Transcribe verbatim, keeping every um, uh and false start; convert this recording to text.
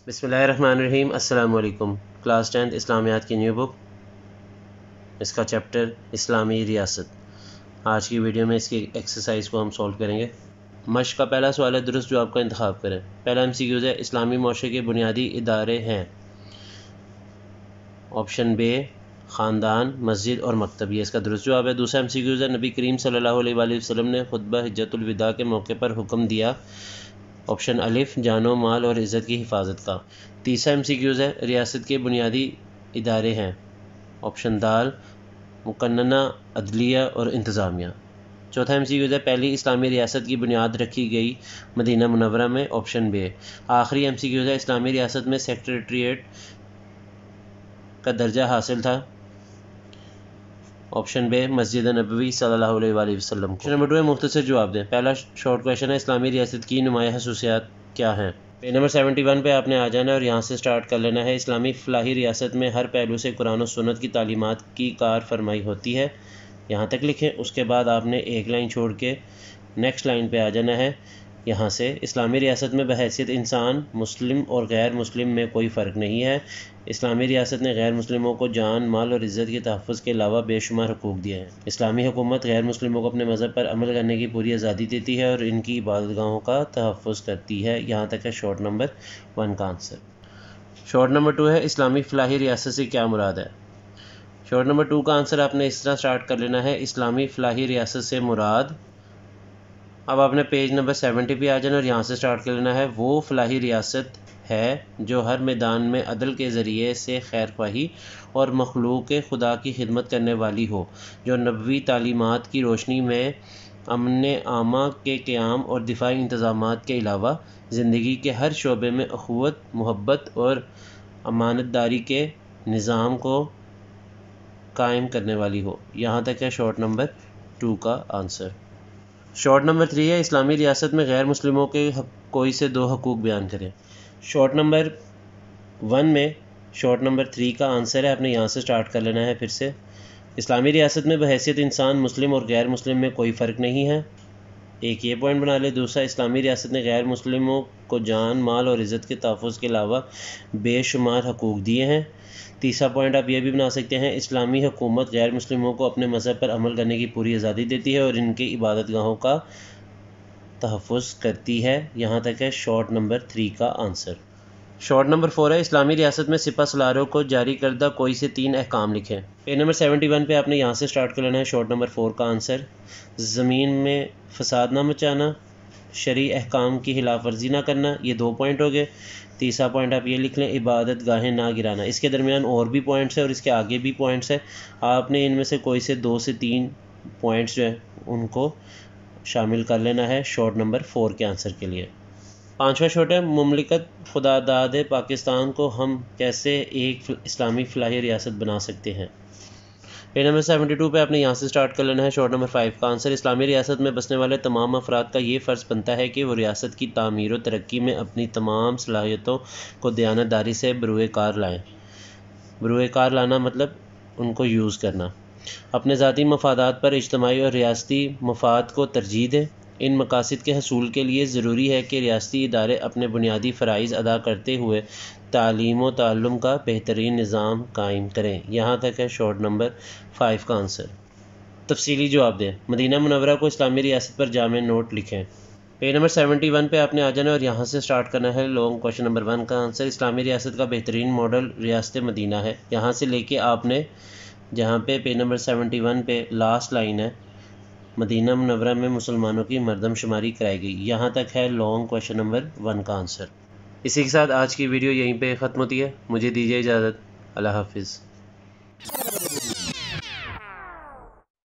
بسم اللہ الرحمن الرحیم۔ السلام علیکم۔ کلاس ٹینتھ اسلامیات کی نیو بک، اس کا چیپٹر اسلامی ریاست۔ آج کی ویڈیو میں اس کی ایکسرسائز کو ہم سولو کریں گے۔ مشق کا پہلا سوال ہے، درست جواب کا انتخاب کریں۔ پہلا ایم سی کیوز ہے، اسلامی معاشرے کے بنیادی ادارے ہیں۔ آپشن بے، خاندان، مسجد اور مکتب، یہ اس کا درست جواب ہے۔ دوسرا ایم سی کیوز ہے، نبی کریم صلی اللہ علیہ وآلہ وسلم نے خطبہ حجۃ الوداع کے موقع پر حکم دیا۔ آپشن الف، جان و مال اور عزت کی حفاظت کا۔ تیسرا ایم سی کیوز ہے، ریاست کے بنیادی ادارے ہیں۔ آپشن دال، مقننہ عدلیہ اور انتظامیہ۔ چوتھا ایم سی کیوز ہے، پہلی اسلامی ریاست کی بنیاد رکھی گئی مدینہ منورہ میں۔ آپشن بے۔ آخری ایم سی کیوز ہے، اسلامی ریاست میں سیکریٹریٹ کا درجہ حاصل تھا۔ آپشن بے، مسجد نبوی صلی اللہ علیہ وآلہ وسلم۔ کوشچن نمبر ٹو ہے، مختصر جواب دیں۔ پہلا شارٹ کوشچن ہے، اسلامی ریاست کی نمایاں خصوصیات کیا ہیں؟ پیج نمبر سیونٹی ون پہ آپ نے آ جانا ہے اور یہاں سے سٹارٹ کر لینا ہے۔ اسلامی فلاحی ریاست میں ہر پہلو سے قرآن و سنت کی تعلیمات کی کار فرمائی ہوتی ہے، یہاں تک لکھیں۔ اس کے بعد آپ نے ایک لائن چھوڑ کے نیکسٹ لائن پہ آ جانا ہے۔ یہاں سے اسلامی ریاست میں بحیثیت انسان مسلم اور غیر مسلم میں کوئی فرق نہیں ہے۔ اسلامی ریاست نے غیر مسلموں کو جان، مال اور عزت کے تحفظ کے علاوہ بے شمار حقوق دیے ہیں۔ اسلامی حکومت غیر مسلموں کو اپنے مذہب پر عمل کرنے کی پوری آزادی دیتی ہے اور ان کی عبادت گاہوں کا تحفظ کرتی ہے، یہاں تک ہے شارٹ نمبر ون کا آنسر۔ شارٹ نمبر ٹو ہے، اسلامی فلاحی ریاست سے کیا مراد ہے؟ شارٹ نمبر ٹو کا آنسر آپ نے اس طرح سٹارٹ کر لینا ہے، اسلامی فلاحی ریاست سے مراد۔ اب آپ نے پیج نمبر سیونٹی پہ آ جانا اور یہاں سے سٹارٹ کر لینا ہے، وہ فلاحی ریاست ہے جو ہر میدان میں عدل کے ذریعے سے خیر خواہی اور مخلوق خدا کی خدمت کرنے والی ہو، جو نبوی تعلیمات کی روشنی میں امن عامہ کے قیام اور دفاعی انتظامات کے علاوہ زندگی کے ہر شعبے میں اخوت، محبت اور امانت داری کے نظام کو قائم کرنے والی ہو، یہاں تک ہے شارٹ نمبر ٹو کا آنسر۔ شارٹ نمبر تھری ہے، اسلامی ریاست میں غیر مسلموں کے کوئی سے دو حقوق بیان کریں۔ شارٹ نمبر ون میں شارٹ نمبر تھری کا آنسر ہے، آپ نے یہاں سے سٹارٹ کر لینا ہے۔ پھر سے اسلامی ریاست میں بحیثیت انسان مسلم اور غیر مسلم میں کوئی فرق نہیں ہے، ایک یہ پوائنٹ بنا لے۔ دوسرا، اسلامی ریاست نے غیر مسلموں کو جان، مال اور عزت کے تحفظ کے علاوہ بے شمار حقوق دیے ہیں۔ تیسرا پوائنٹ آپ یہ بھی بنا سکتے ہیں، اسلامی حکومت غیر مسلموں کو اپنے مذہب پر عمل کرنے کی پوری آزادی دیتی ہے اور ان کی عبادت گاہوں کا تحفظ کرتی ہے، یہاں تک ہے شارٹ نمبر تھری کا آنسر۔ شارٹ نمبر فور ہے، اسلامی ریاست میں سپہ سالاروں کو جاری کردہ کوئی سے تین احکام لکھیں۔ پیج نمبر سیونٹی ون پہ آپ نے یہاں سے سٹارٹ کر لینا ہے، شارٹ نمبر فور کا آنسر۔ زمین میں فساد نہ مچانا، شرعی احکام کی خلاف ورزی نہ کرنا، یہ دو پوائنٹ ہو گئے۔ تیسرا پوائنٹ آپ یہ لکھ لیں، عبادت گاہیں نہ گرانا۔ اس کے درمیان اور بھی پوائنٹس ہیں اور اس کے آگے بھی پوائنٹس ہیں، آپ نے ان میں سے کوئی سے دو سے تین پوائنٹس جو ہیں ان کو شامل کر لینا ہے شارٹ نمبر فور کے آنسر کے لیے۔ پانچواں شارٹ ہے، مملکت خدا داد پاکستان کو ہم کیسے ایک اسلامی فلاحی ریاست بنا سکتے ہیں؟ پیج نمبر سیونٹی ٹو پہ آپ نے یہاں سے سٹارٹ کر لینا ہے، شارٹ نمبر فائیو کا آنسر۔ اسلامی ریاست میں بسنے والے تمام افراد کا یہ فرض بنتا ہے کہ وہ ریاست کی تعمیر و ترقی میں اپنی تمام صلاحیتوں کو دیانت داری سے بروئے کار لائیں۔ بروئے کار لانا مطلب ان کو یوز کرنا۔ اپنے ذاتی مفادات پر اجتماعی اور ریاستی مفاد کو ترجیح دیں۔ ان مقاصد کے حصول کے لیے ضروری ہے کہ ریاستی ادارے اپنے بنیادی فرائض ادا کرتے ہوئے تعلیم و تعلم کا بہترین نظام قائم کریں، یہاں تک ہے شارٹ نمبر فائیو کا آنسر۔ تفصیلی جواب دیں۔ مدینہ منورہ کو اسلامی ریاست پر جامع نوٹ لکھیں۔ پیج نمبر سیونٹی ون پہ آپ نے آ جانا ہے اور یہاں سے سٹارٹ کرنا ہے لانگ کوشچن نمبر ون کا آنسر۔ اسلامی ریاست کا بہترین ماڈل ریاست مدینہ ہے، یہاں سے لے کے آپ نے جہاں پہ پیج نمبر سیونٹی ون پہ لاسٹ لائن ہے، مدینہ منورہ میں مسلمانوں کی مردم شماری کرائی گئی، یہاں تک ہے لانگ کوشچن نمبر ون کا آنسر۔ اسی کے ساتھ آج کی ویڈیو یہیں پہ ختم ہوتی ہے، مجھے دیجیے اجازت، اللہ حافظ۔